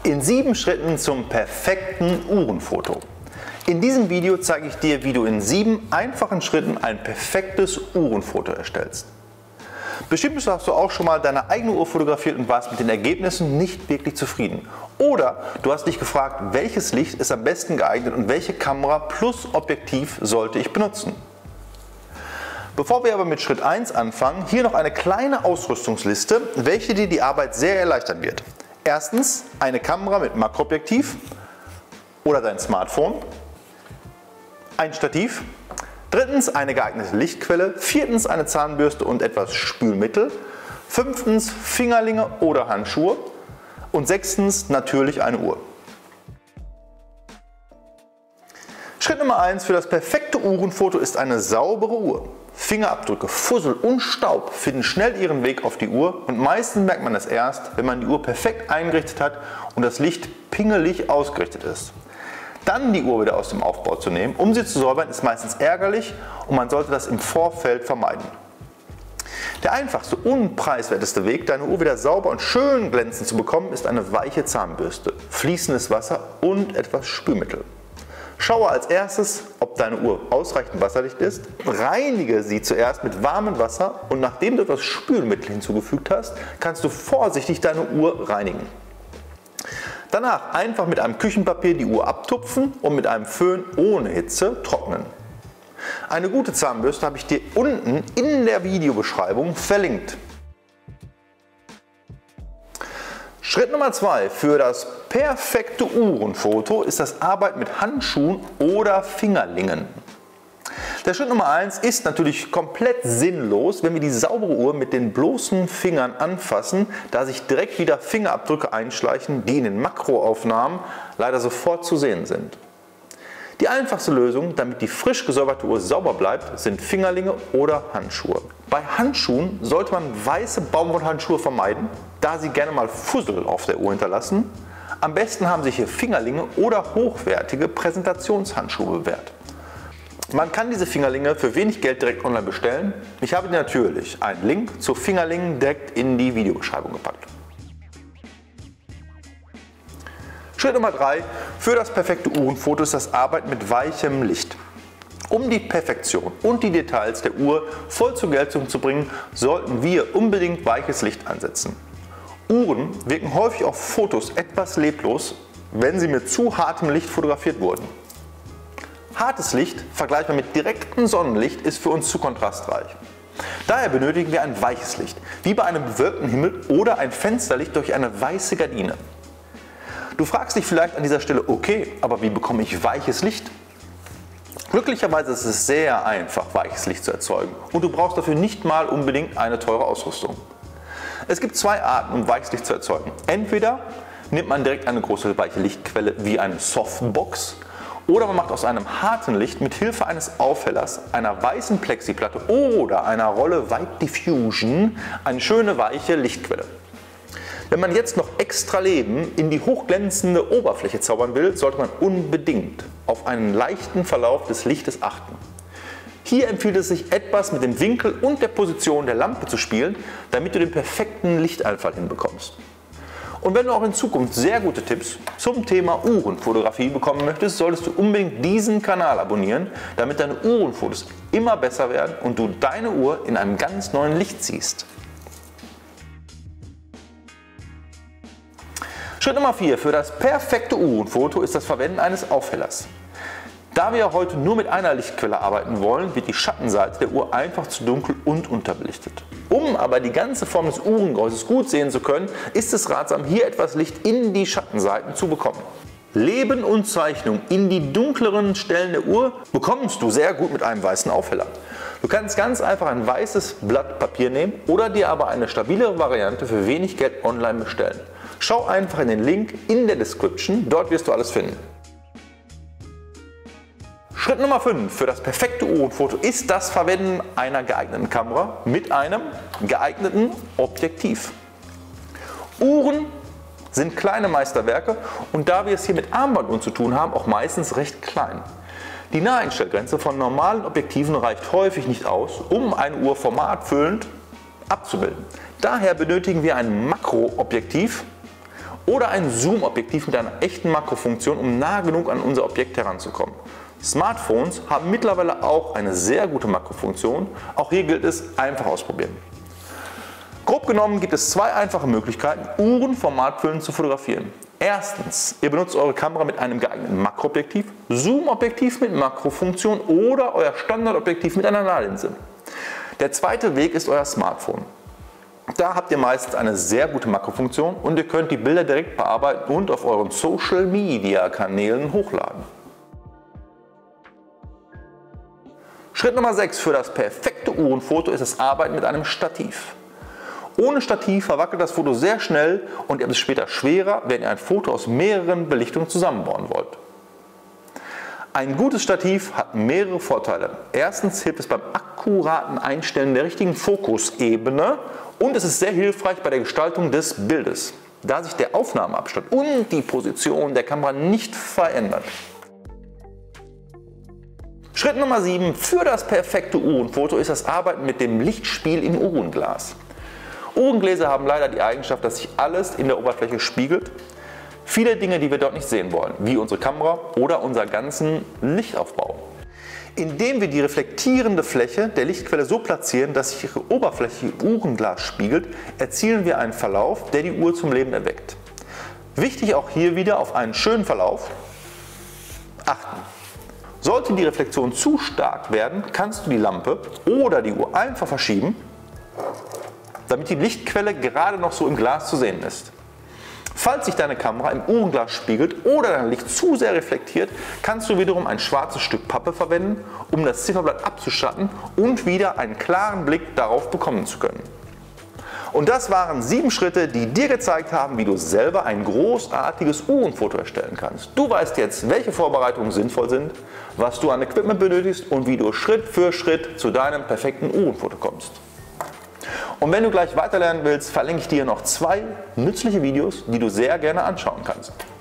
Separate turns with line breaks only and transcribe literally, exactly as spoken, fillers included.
In sieben Schritten zum perfekten Uhrenfoto. In diesem Video zeige ich dir, wie du in sieben einfachen Schritten ein perfektes Uhrenfoto erstellst. Bestimmt hast du auch schon mal deine eigene Uhr fotografiert und warst mit den Ergebnissen nicht wirklich zufrieden. Oder du hast dich gefragt, welches Licht ist am besten geeignet und welche Kamera plus Objektiv sollte ich benutzen. Bevor wir aber mit Schritt eins anfangen, hier noch eine kleine Ausrüstungsliste, welche dir die Arbeit sehr erleichtern wird. Erstens eine Kamera mit Makroobjektiv oder dein Smartphone, ein Stativ, drittens eine geeignete Lichtquelle, viertens eine Zahnbürste und etwas Spülmittel, fünftens Fingerlinge oder Handschuhe und sechstens natürlich eine Uhr. Schritt Nummer eins für das perfekte Uhrenfoto ist eine saubere Uhr. Fingerabdrücke, Fussel und Staub finden schnell ihren Weg auf die Uhr und meistens merkt man es erst, wenn man die Uhr perfekt eingerichtet hat und das Licht pingelig ausgerichtet ist. Dann die Uhr wieder aus dem Aufbau zu nehmen, um sie zu säubern, ist meistens ärgerlich und man sollte das im Vorfeld vermeiden. Der einfachste und preiswerteste Weg, deine Uhr wieder sauber und schön glänzend zu bekommen, ist eine weiche Zahnbürste, fließendes Wasser und etwas Spülmittel. Schaue als erstes, ob deine Uhr ausreichend wasserdicht ist, reinige sie zuerst mit warmem Wasser und nachdem du etwas Spülmittel hinzugefügt hast, kannst du vorsichtig deine Uhr reinigen. Danach einfach mit einem Küchenpapier die Uhr abtupfen und mit einem Föhn ohne Hitze trocknen. Eine gute Zahnbürste habe ich dir unten in der Videobeschreibung verlinkt. Schritt Nummer zwei für das perfekte Uhrenfoto ist das Arbeiten mit Handschuhen oder Fingerlingen. Der Schritt Nummer eins ist natürlich komplett sinnlos, wenn wir die saubere Uhr mit den bloßen Fingern anfassen, da sich direkt wieder Fingerabdrücke einschleichen, die in den Makroaufnahmen leider sofort zu sehen sind. Die einfachste Lösung, damit die frisch gesäuberte Uhr sauber bleibt, sind Fingerlinge oder Handschuhe. Bei Handschuhen sollte man weiße Baumwollhandschuhe vermeiden, da sie gerne mal Fussel auf der Uhr hinterlassen. Am besten haben sich hier Fingerlinge oder hochwertige Präsentationshandschuhe bewährt. Man kann diese Fingerlinge für wenig Geld direkt online bestellen. Ich habe dir natürlich einen Link zu Fingerlingen direkt in die Videobeschreibung gepackt. Schritt Nummer drei für das perfekte Uhrenfoto ist das Arbeiten mit weichem Licht. Um die Perfektion und die Details der Uhr voll zur Geltung zu bringen, sollten wir unbedingt weiches Licht einsetzen. Uhren wirken häufig auf Fotos etwas leblos, wenn sie mit zu hartem Licht fotografiert wurden. Hartes Licht, vergleichbar mit direktem Sonnenlicht, ist für uns zu kontrastreich. Daher benötigen wir ein weiches Licht, wie bei einem bewölkten Himmel oder ein Fensterlicht durch eine weiße Gardine. Du fragst dich vielleicht an dieser Stelle, okay, aber wie bekomme ich weiches Licht? Glücklicherweise ist es sehr einfach, weiches Licht zu erzeugen und du brauchst dafür nicht mal unbedingt eine teure Ausrüstung. Es gibt zwei Arten, um weiches Licht zu erzeugen. Entweder nimmt man direkt eine große weiche Lichtquelle wie eine Softbox oder man macht aus einem harten Licht mit Hilfe eines Aufhellers, einer weißen Plexiplatte oder einer Rolle White Diffusion eine schöne weiche Lichtquelle. Wenn man jetzt noch extra Leben in die hochglänzende Oberfläche zaubern will, sollte man unbedingt auf einen leichten Verlauf des Lichtes achten. Hier empfiehlt es sich etwas mit dem Winkel und der Position der Lampe zu spielen, damit du den perfekten Lichteinfall hinbekommst. Und wenn du auch in Zukunft sehr gute Tipps zum Thema Uhrenfotografie bekommen möchtest, solltest du unbedingt diesen Kanal abonnieren, damit deine Uhrenfotos immer besser werden und du deine Uhr in einem ganz neuen Licht siehst. Schritt Nummer vier für das perfekte Uhrenfoto ist das Verwenden eines Aufhellers. Da wir heute nur mit einer Lichtquelle arbeiten wollen, wird die Schattenseite der Uhr einfach zu dunkel und unterbelichtet. Um aber die ganze Form des Uhrengehäuses gut sehen zu können, ist es ratsam, hier etwas Licht in die Schattenseiten zu bekommen. Leben und Zeichnung in die dunkleren Stellen der Uhr bekommst du sehr gut mit einem weißen Aufheller. Du kannst ganz einfach ein weißes Blatt Papier nehmen oder dir aber eine stabilere Variante für wenig Geld online bestellen. Schau einfach in den Link in der Description, dort wirst du alles finden. Schritt Nummer fünf für das perfekte Uhrenfoto ist das Verwenden einer geeigneten Kamera mit einem geeigneten Objektiv. Uhren sind kleine Meisterwerke und da wir es hier mit Armbanduhren zu tun haben, auch meistens recht klein. Die Naheinstellgrenze von normalen Objektiven reicht häufig nicht aus, um eine Uhr formatfüllend abzubilden. Daher benötigen wir ein Makroobjektiv oder ein Zoom-Objektiv mit einer echten Makrofunktion, um nah genug an unser Objekt heranzukommen. Smartphones haben mittlerweile auch eine sehr gute Makrofunktion. Auch hier gilt es, einfach ausprobieren. Grob genommen gibt es zwei einfache Möglichkeiten, Uhren formatfüllend zu fotografieren. Erstens, ihr benutzt eure Kamera mit einem geeigneten Makroobjektiv, Zoom-Objektiv mit Makrofunktion oder euer Standardobjektiv mit einer Nahlinse. Der zweite Weg ist euer Smartphone. Da habt ihr meistens eine sehr gute Makrofunktion und ihr könnt die Bilder direkt bearbeiten und auf euren Social Media Kanälen hochladen. Schritt Nummer sechs für das perfekte Uhrenfoto ist das Arbeiten mit einem Stativ. Ohne Stativ verwackelt das Foto sehr schnell und ihr habt es später schwerer, wenn ihr ein Foto aus mehreren Belichtungen zusammenbauen wollt. Ein gutes Stativ hat mehrere Vorteile. Erstens hilft es beim akkuraten Einstellen der richtigen Fokusebene und es ist sehr hilfreich bei der Gestaltung des Bildes, da sich der Aufnahmeabstand und die Position der Kamera nicht verändert. Schritt Nummer sieben für das perfekte Uhrenfoto ist das Arbeiten mit dem Lichtspiel im Uhrenglas. Uhrengläser haben leider die Eigenschaft, dass sich alles in der Oberfläche spiegelt. Viele Dinge, die wir dort nicht sehen wollen, wie unsere Kamera oder unser ganzen Lichtaufbau. Indem wir die reflektierende Fläche der Lichtquelle so platzieren, dass sich ihre Oberfläche im Uhrenglas spiegelt, erzielen wir einen Verlauf, der die Uhr zum Leben erweckt. Wichtig auch hier wieder auf einen schönen Verlauf achten. Sollte die Reflexion zu stark werden, kannst du die Lampe oder die Uhr einfach verschieben, damit die Lichtquelle gerade noch so im Glas zu sehen ist. Falls sich deine Kamera im Uhrenglas spiegelt oder dein Licht zu sehr reflektiert, kannst du wiederum ein schwarzes Stück Pappe verwenden, um das Zifferblatt abzuschatten und wieder einen klaren Blick darauf bekommen zu können. Und das waren sieben Schritte, die dir gezeigt haben, wie du selber ein großartiges Uhrenfoto erstellen kannst. Du weißt jetzt, welche Vorbereitungen sinnvoll sind, was du an Equipment benötigst und wie du Schritt für Schritt zu deinem perfekten Uhrenfoto kommst. Und wenn du gleich weiterlernen willst, verlinke ich dir noch zwei nützliche Videos, die du sehr gerne anschauen kannst.